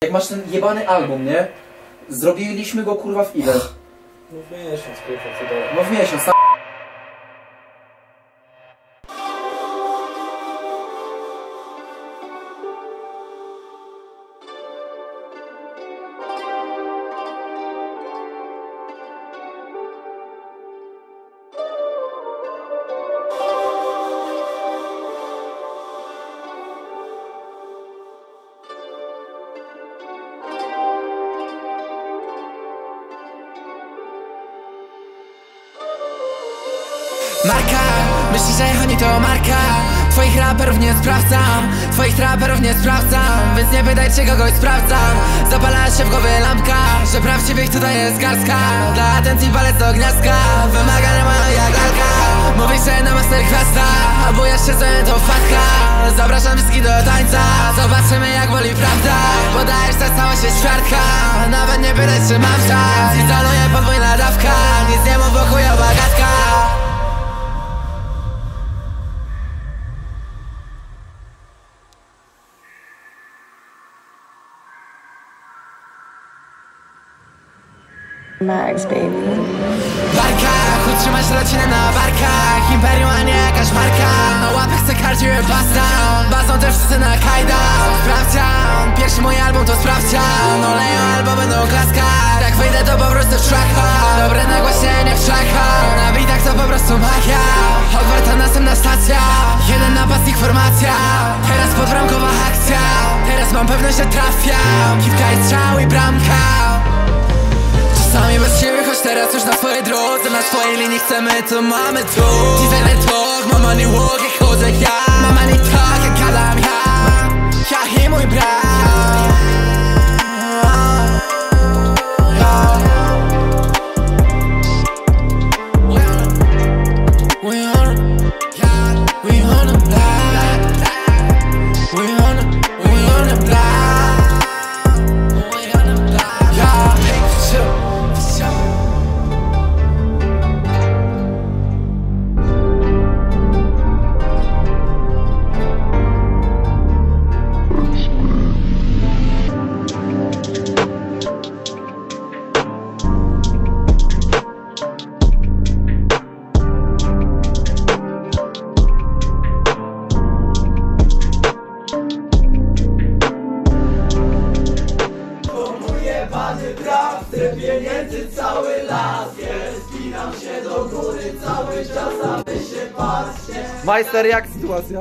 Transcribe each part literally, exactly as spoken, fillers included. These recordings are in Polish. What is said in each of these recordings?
Jak masz ten jebany album, nie? Zrobiliśmy go kurwa w ile? No w miesiąc, kurwa, co dalej. No w miesiąc. Marka, myślisz, że oni to marka. Twoich raperów nie sprawdzam, twoich raperów nie sprawdzam. Więc nie pytaj, czy kogoś sprawdzam. Zapala się w głowie lampka, że prawdziwych tutaj jest garstka. Dla atencji palec do gniazdka, wymagania mają jak lalka. Mówisz, że na master gwiazda, albo jeszcze sobie to fatka. Zapraszam wszystkich do tańca, zobaczymy jak woli prawda. Podajesz, że stała się ćwiartka, nawet nie pytaj, czy mam szans. Instaluje podwójna dawka, nic nie mów, bo chujowa gadka. Max, baby. Barka, utrzymać rodzinę na barkach. Imperium, a nie jakaś marka. Na łapach chcę kardziły basta. Bazą też wszyscy na kajdan. Sprawdzian, pierwszy mój album to sprawdzian. Oleją albo będą klaskać. Jak wyjdę to po prostu w szachach. Dobre nagłaśnienie w szachach. Na widach to po prostu magia. Otwarta następna stacja. Jeden napastnik formacja. Teraz podbramkowa akcja. Teraz mam pewność, że trafiam. Kiwka i strzał i bramka. Czasami bez siebie, choć teraz już na swojej drodze. Na swojej linii chcemy, to mamy tu. Designer talk, mam money walk, jak chodzę ja. Mam money talk, jak gadam ja. Ja i mój brat. We on, we on the block. We on, we on the block. Pieniędzy cały las jest, spinam się do góry cały czas, aby się patrzcie. Majster, jak sytuacja?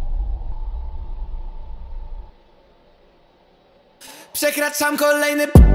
Przekraczam kolejny